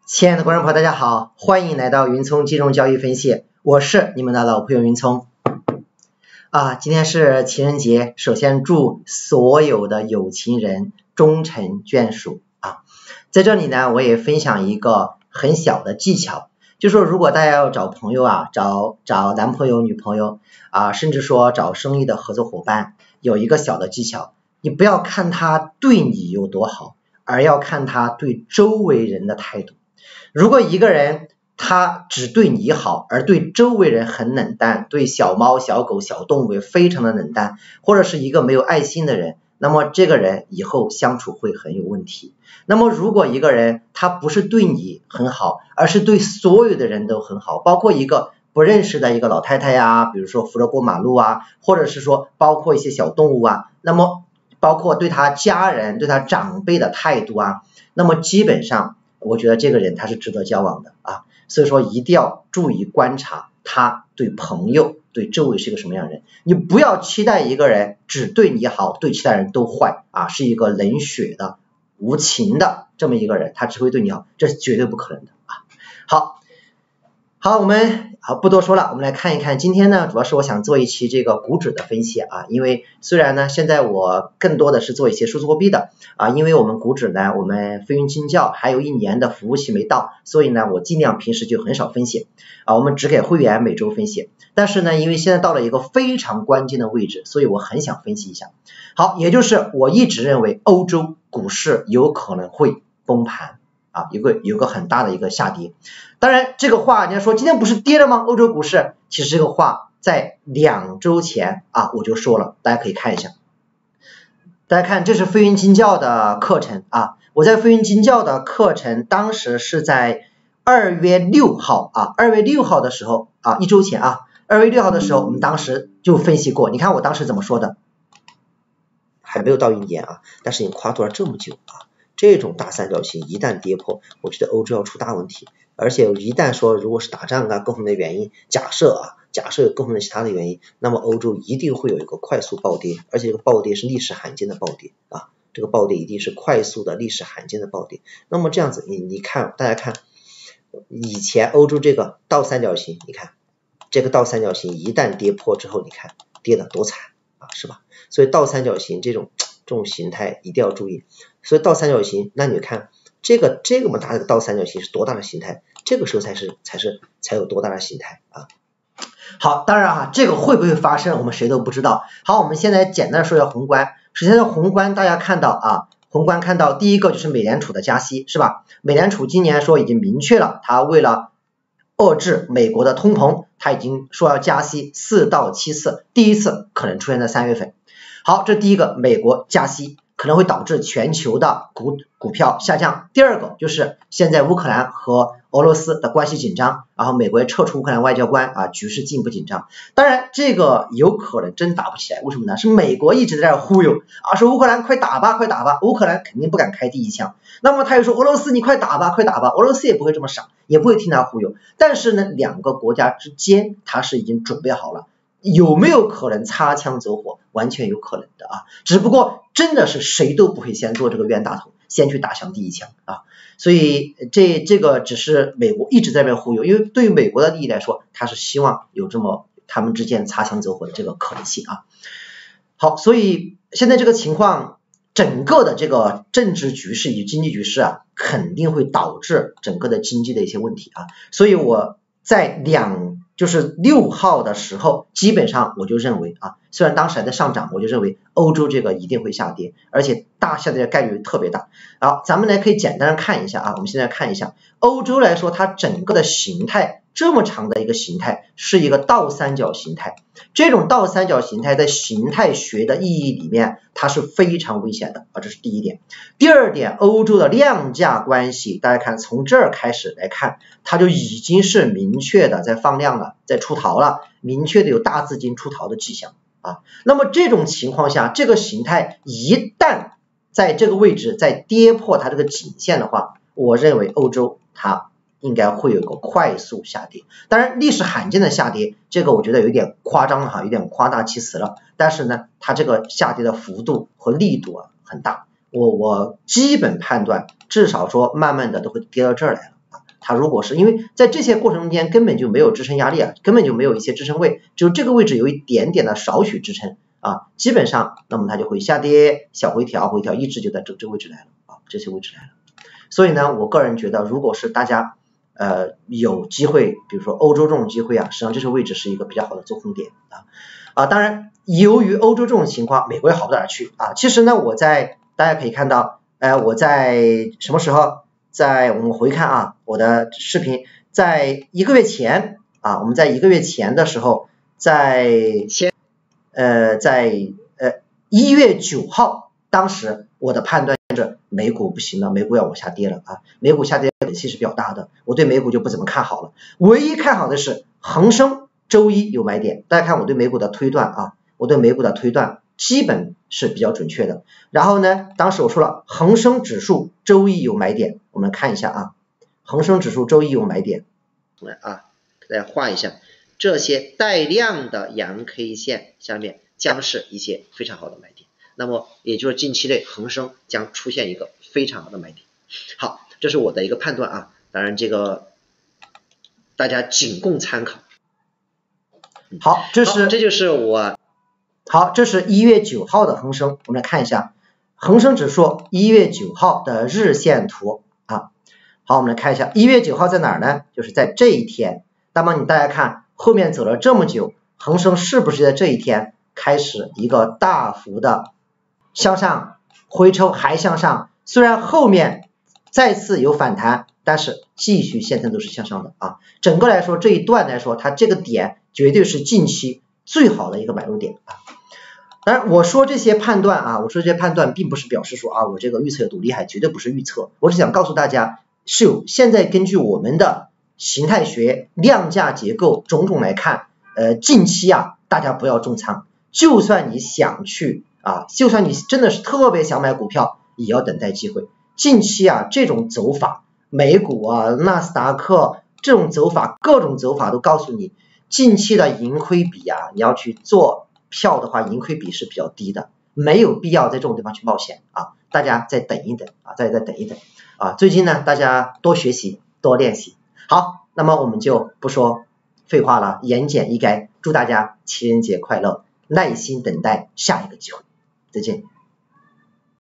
亲爱的观众朋友，大家好，欢迎来到云聪金融交易分析，我是你们的老朋友云聪。今天是情人节，首先祝所有的有情人终成眷属在这里呢，我也分享一个很小的技巧，就说如果大家要找朋友找男朋友、女朋友甚至说找生意的合作伙伴，有一个小的技巧，你不要看他对你有多好，而要看他对周围人的态度。如果一个人他只对你好，而对周围人很冷淡，对小猫小狗小动物非常的冷淡，或者是一个没有爱心的人，那么这个人以后相处会很有问题。那么如果一个人他不是对你很好，而是对所有的人都很好，包括一个不认识的一个老太太比如说扶着过马路或者是说包括一些小动物那么包括对他家人对他长辈的态度那么基本上我觉得这个人他是值得交往的所以说一定要注意观察他对朋友对周围是一个什么样的人，你不要期待一个人只对你好，对其他人都坏是一个冷血的无情的这么一个人，他只会对你好，这是绝对不可能的好，我们不多说了，我们来看一看今天呢，主要是我想做一期这个股指的分析因为虽然呢现在我更多的是做一些数字货币的因为我们股指呢，我们飞云金教还有1年的服务期没到，所以呢我尽量平时就很少分析我们只给会员每周分析，但是呢因为现在到了一个非常关键的位置，所以我很想分析一下。好，也就是我一直认为欧洲股市有可能会崩盘有个很大的一个下跌。当然这个话你要说今天不是跌了吗？欧洲股市其实这个话在2周前我就说了，大家可以看一下。大家看，这是飞云金教的课程我在飞云金教的课程当时是在2月6号2月6号的时候1周前2月6号的时候我们当时就分析过，你看我当时怎么说的，还没有到1年但是已经跨度了这么久这种大三角形一旦跌破，我觉得欧洲要出大问题，而且一旦说如果是打仗各方面的原因，假设有各方面的其他的原因，那么欧洲一定会有一个快速暴跌，而且这个暴跌是历史罕见的暴跌这个暴跌一定是快速的历史罕见的暴跌。那么这样子你看大家看以前欧洲这个倒三角形，你看这个倒三角形一旦跌破之后，你看跌得多惨是吧？所以倒三角形这种形态一定要注意。所以倒三角形，那你看这么大的倒三角形是多大的形态，这个时候才有多大的形态好，当然这个会不会发生我们谁都不知道。好，我们现在简单说一下宏观。首先宏观大家看到宏观看到第一个就是美联储的加息是吧？美联储今年说已经明确了，它为了遏制美国的通膨，它已经说要加息4到7次，第一次可能出现在3月份。好，这第一个，美国加息可能会导致全球的股票下降。第二个就是现在乌克兰和俄罗斯的关系紧张，然后美国也撤出乌克兰外交官局势进一步紧张。当然这个有可能真打不起来，为什么呢？是美国一直在这忽悠说乌克兰快打吧，乌克兰肯定不敢开第一枪。那么他又说俄罗斯你快打吧，俄罗斯也不会这么傻，也不会听他忽悠。但是呢两个国家之间他是已经准备好了，有没有可能擦枪走火？完全有可能的只不过真的是谁都不会先做这个冤大头，先去打响第一枪所以这个只是美国一直在那边忽悠，因为对于美国的利益来说，他是希望有这么他们之间擦枪走火的这个可能性好，所以现在这个情况，整个的这个政治局势与经济局势肯定会导致整个的经济的一些问题所以我在就是6号的时候，基本上我就认为虽然当时还在上涨，我就认为欧洲这个一定会下跌，而且大下跌的概率特别大。好，咱们来可以简单看一下我们现在看一下欧洲来说，它整个的形态这么长的一个形态是一个倒三角形态，这种倒三角形态在形态学的意义里面它是非常危险的这是第一点。第二点，欧洲的量价关系，大家看从这儿开始来看，它就已经是明确的在放量了，在出逃了，明确的有大资金出逃的迹象那么这种情况下，这个形态一旦在这个位置再跌破它这个颈线的话，我认为欧洲它应该会有一个快速下跌。当然历史罕见的下跌，这个我觉得有点夸张了有点夸大其词了，但是呢它这个下跌的幅度和力度很大，我基本判断至少说慢慢的都会跌到这儿来了它如果是因为在这些过程中间根本就没有支撑压力啊，根本就没有一些支撑位，只有这个位置有一点点的少许支撑啊，基本上那么它就会下跌小回调，回调一直就在这个位置来了啊，这些位置来了。所以呢，我个人觉得，如果是大家有机会，比如说欧洲这种机会啊，实际上这些位置是一个比较好的做空点啊。当然，由于欧洲这种情况，美国也好不到哪去啊。其实呢，大家可以看到，我在什么时候？在我们回看啊，我的视频，在1个月前啊，我们在1个月前的时候，在1月9号，当时我的判断是美股不行了，美股要往下跌了啊，美股下跌的气是比较大的，我对美股就不怎么看好了。唯一看好的是恒生周一有买点，大家看我对美股的推断啊，我对美股的推断基本是比较准确的。然后呢，当时我说了恒生指数周一有买点，我们看一下啊，恒生指数周一有买点，来啊，给大家画一下，这些带量的阳 K 线下面将是一些非常好的买点，那么也就是近期内恒生将出现一个非常好的买点。好，这是我的一个判断啊，当然这个大家仅供参考。好，这就是我。好，这是1月9号的恒生，我们来看一下恒生指数1月9号的日线图啊。好，我们来看一下1月9号在哪儿呢？就是在这一天。那么大家看后面走了这么久，恒生是不是在这一天开始一个大幅的向上回抽还向上？虽然后面再次有反弹，但是继续现在都是向上的啊。整个来说这一段来说，它这个点绝对是近期最好的一个买入点啊。当然我说这些判断啊，我说这些判断并不是表示说啊我这个预测有多厉害，绝对不是预测，我只想告诉大家是有现在根据我们的形态学量价结构种种来看，近期啊大家不要重仓，就算你想去啊，就算你真的是特别想买股票，也要等待机会。近期啊这种走法，美股啊纳斯达克这种走法，各种走法都告诉你近期的盈亏比啊，你要去做票的话，盈亏比是比较低的，没有必要在这种地方去冒险啊，大家再等一等啊，再等一等啊。最近呢，大家多学习多练习。好，那么我们就不说废话了，言简意赅，祝大家情人节快乐，耐心等待下一个机会，再见。